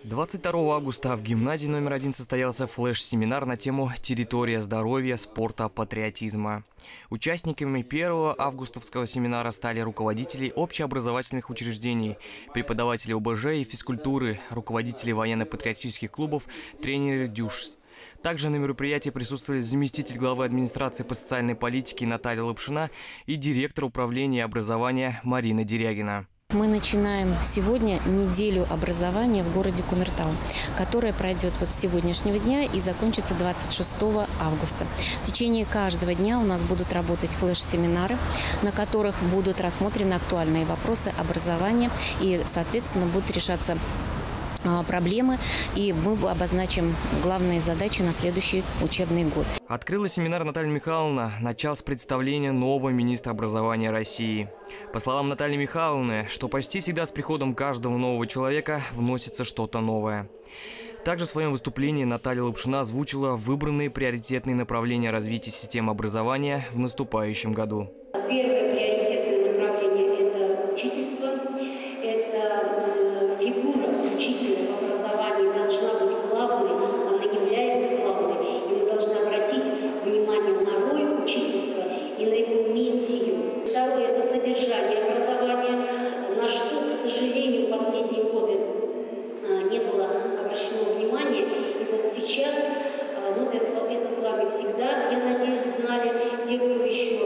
22 августа в гимназии номер 1 состоялся флеш-семинар на тему «Территория здоровья, спорта, патриотизма». Участниками первого августовского семинара стали руководители общеобразовательных учреждений, преподаватели ОБЖ и физкультуры, руководители военно-патриотических клубов, тренеры ДЮСШ. Также на мероприятии присутствовали заместитель главы администрации по социальной политике Наталья Лапшина и директор управления образования Марина Дерягина. Мы начинаем сегодня неделю образования в городе Кумертау, которая пройдет с сегодняшнего дня и закончится 26 августа. В течение каждого дня у нас будут работать флеш-семинары, на которых будут рассмотрены актуальные вопросы образования и, соответственно, будут решаться проблемы, и мы обозначим главные задачи на следующий учебный год. Открыла семинар Наталья Михайловна, начав с представления нового министра образования России. По словам Натальи Михайловны, что почти всегда с приходом каждого нового человека вносится что-то новое. Также в своем выступлении Наталья Лапшина озвучила выбранные приоритетные направления развития системы образования в наступающем году. Первое приоритетное направление – это учительство, это фигура учителя в образовании должна быть главной, она является главной, и мы должны обратить внимание на роль учительства и на его миссию. Второе – это содержание образования, на что, к сожалению, в последние годы не было обращено внимание. И вот сейчас мы это с вами всегда, я надеюсь, знали, те, кто еще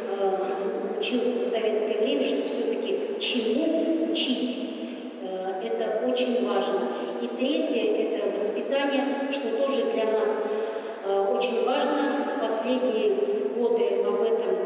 учился в советское время, что все-таки чему учить. Это очень важно. И третье – это воспитание, что тоже для нас очень важно. Последние годы об этом,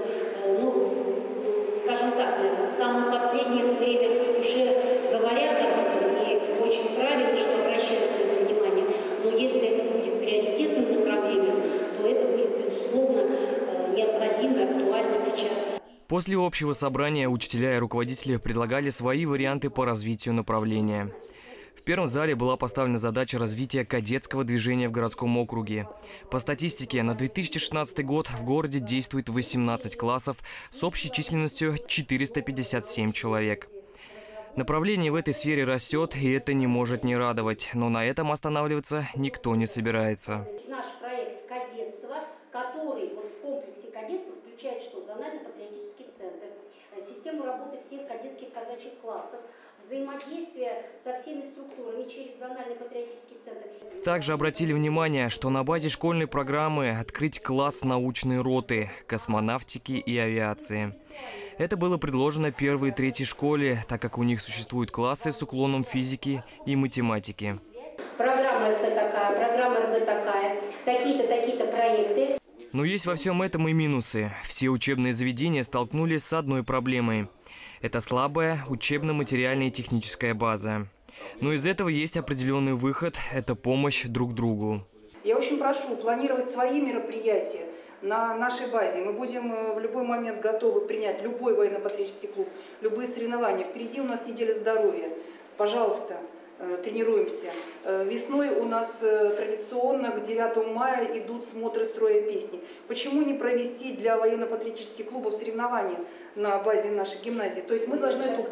скажем так, наверное, в самое последнее время уже говорят об этом, и очень правильно, что обращают на это внимание. Но если это будет приоритетным направлением, то это будет, безусловно, необходимо, актуально сейчас. После общего собрания учителя и руководители предлагали свои варианты по развитию направления. В первом зале была поставлена задача развития кадетского движения в городском округе. По статистике, на 2016 год в городе действует 18 классов с общей численностью 457 человек. Направление в этой сфере растет, и это не может не радовать. Но на этом останавливаться никто не собирается. Наш проект кадетства, который в комплексе кадетства включает что? Зонально-патриотический центр, систему работы всех кадетских казачьих классов, взаимодействие со всеми структурами через зонально-патриотический центр. Также обратили внимание, что на базе школьной программы открыть класс научной роты, космонавтики и авиации. Это было предложено 1-й и 3-й школе, так как у них существуют классы с уклоном физики и математики. Программа РФ такая, программа РБ такая, такие-то проекты. Но есть во всем этом и минусы. Все учебные заведения столкнулись с одной проблемой. Это слабая учебно-материальная и техническая база. Но из этого есть определенный выход – это помощь друг другу. Я очень прошу планировать свои мероприятия на нашей базе. Мы будем в любой момент готовы принять любой военно-патриотический клуб, любые соревнования. Впереди у нас неделя здоровья. Пожалуйста, тренируемся. Весной у нас традиционно к 9 мая идут смотры строя песни. Почему не провести для военно-патриотических клубов соревнования на базе нашей гимназии? То есть мы должны эту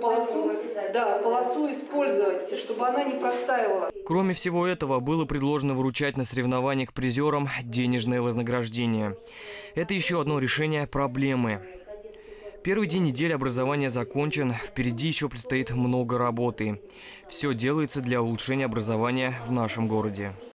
полосу использовать, чтобы она не простаивала. Кроме всего этого, было предложено вручать на соревнованиях призерам денежное вознаграждение. Это еще одно решение проблемы. Первый день недели образования закончен, впереди еще предстоит много работы. Все делается для улучшения образования в нашем городе.